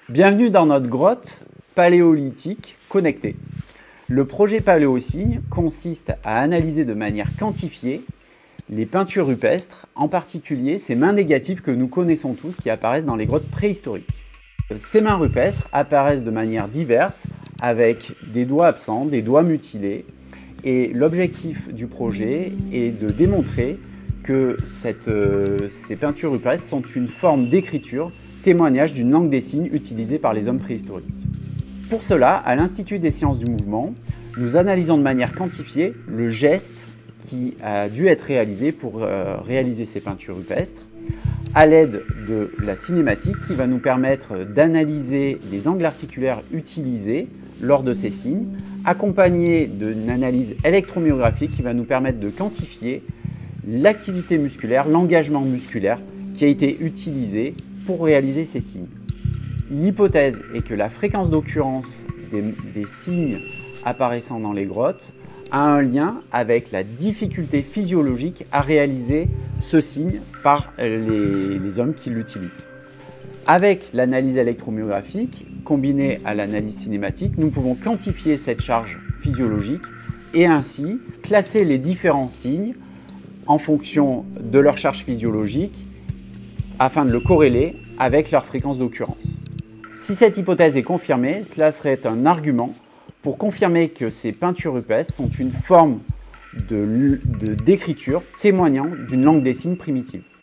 Bienvenue dans notre grotte paléolithique connectée. Le projet Paléosigne consiste à analyser de manière quantifiée les peintures rupestres, en particulier ces mains négatives que nous connaissons tous qui apparaissent dans les grottes préhistoriques. Ces mains rupestres apparaissent de manière diverse avec des doigts absents, des doigts mutilés, et l'objectif du projet est de démontrer que ces peintures rupestres sont une forme d'écriture, témoignage d'une langue des signes utilisée par les hommes préhistoriques. Pour cela, à l'Institut des sciences du mouvement, nous analysons de manière quantifiée le geste qui a dû être réalisé pour réaliser ces peintures rupestres, à l'aide de la cinématique qui va nous permettre d'analyser les angles articulaires utilisés lors de ces signes, accompagné d'une analyse électromyographique qui va nous permettre de quantifier l'activité musculaire, l'engagement musculaire qui a été utilisé pour réaliser ces signes. L'hypothèse est que la fréquence d'occurrence des signes apparaissant dans les grottes a un lien avec la difficulté physiologique à réaliser ce signe par les hommes qui l'utilisent. Avec l'analyse électromyographique, combinée à l'analyse cinématique, nous pouvons quantifier cette charge physiologique et ainsi classer les différents signes en fonction de leur charge physiologique afin de le corréler avec leur fréquence d'occurrence. Si cette hypothèse est confirmée, cela serait un argument pour confirmer que ces peintures rupestres sont une forme d'écriture témoignant d'une langue des signes primitive.